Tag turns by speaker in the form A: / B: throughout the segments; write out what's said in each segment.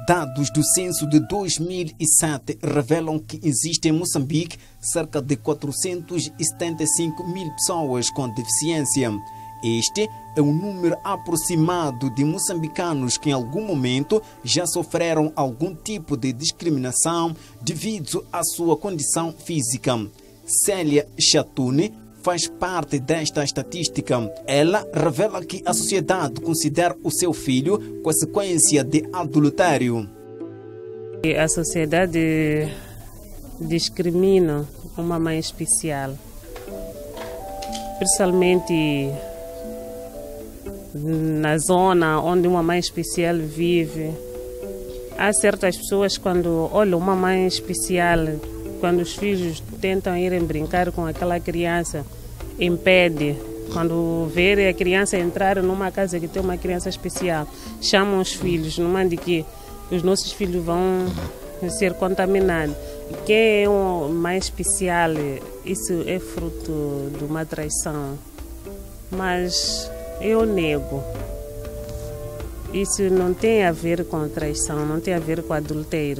A: Dados do censo de 2007 revelam que existem em Moçambique cerca de 475 mil pessoas com deficiência. Este é um número aproximado de moçambicanos que em algum momento já sofreram algum tipo de discriminação devido à sua condição física. Célia Chatune faz parte desta estatística. Ela revela que a sociedade considera o seu filho consequência de adultério.
B: A sociedade discrimina uma mãe especial, principalmente na zona onde uma mãe especial vive. Há certas pessoas, quando olham uma mãe especial, quando os filhos tentam ir brincar com aquela criança, impede. Quando verem a criança entrar numa casa que tem uma criança especial, chamam os filhos, não mande que os nossos filhos vão ser contaminados. Quem é um mais especial, isso é fruto de uma traição. Mas eu nego. Isso não tem a ver com traição, não tem a ver com adultério.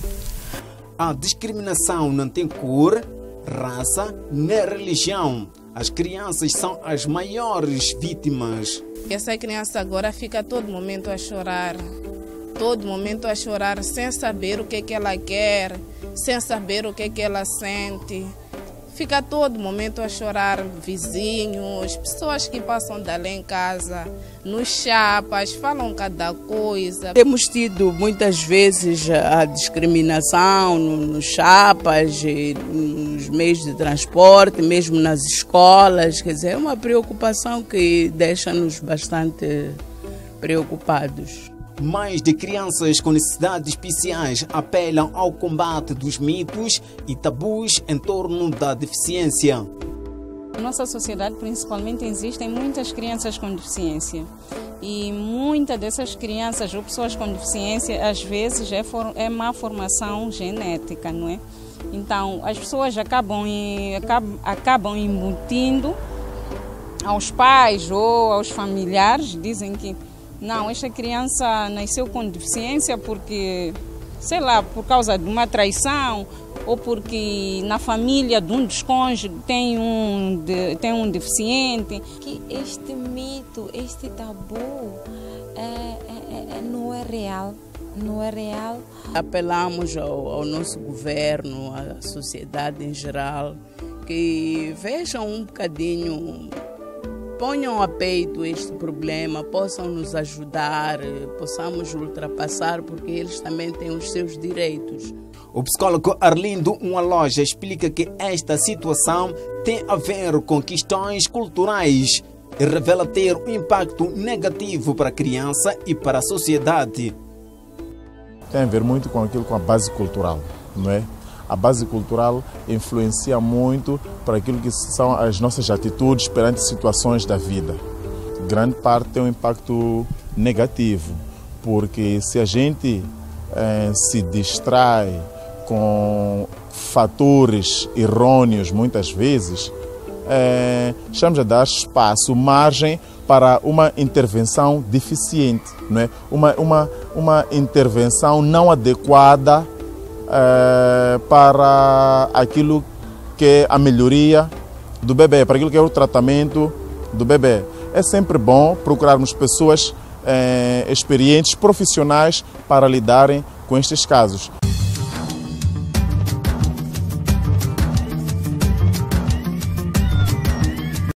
A: A discriminação não tem cor, raça nem religião. As crianças são as maiores vítimas.
C: Essa criança agora fica todo momento a chorar. Todo momento a chorar, sem saber o que ela quer, sem saber o que ela sente. Fica todo momento a chorar, vizinhos, pessoas que passam dali em casa, nos chapas, falam cada coisa.
D: Temos tido muitas vezes a discriminação nos chapas, nos meios de transporte, mesmo nas escolas. Quer dizer, é uma preocupação que deixa-nos bastante preocupados.
A: Mães de crianças com necessidades especiais apelam ao combate dos mitos e tabus em torno da deficiência.
E: Na nossa sociedade, principalmente, existem muitas crianças com deficiência. E muitas dessas crianças ou pessoas com deficiência, às vezes, é má formação genética, não é? Então, as pessoas acabam embutindo aos pais ou aos familiares, dizem que não, esta criança nasceu com deficiência porque, sei lá, por causa de uma traição ou porque na família de um dos cônjuges tem um deficiente.
F: Que este mito, este tabu não é real, não é real.
D: Apelamos ao nosso governo, à sociedade em geral, que vejam um bocadinho, ponham a peito este problema, possam nos ajudar, possamos ultrapassar, porque eles também têm os seus direitos.
A: O psicólogo Arlindo Loja explica que esta situação tem a ver com questões culturais e revela ter um impacto negativo para a criança e para a sociedade.
G: Tem a ver muito com aquilo, com a base cultural, não é? A base cultural influencia muito para aquilo que são as nossas atitudes perante situações da vida. Grande parte tem um impacto negativo, porque se a gente se distrai com fatores errôneos muitas vezes, estamos a dar espaço, margem para uma intervenção deficiente, não é? Uma intervenção não adequada para aquilo que é a melhoria do bebê, para aquilo que é o tratamento do bebê. É sempre bom procurarmos pessoas experientes, profissionais, para lidarem com estes casos.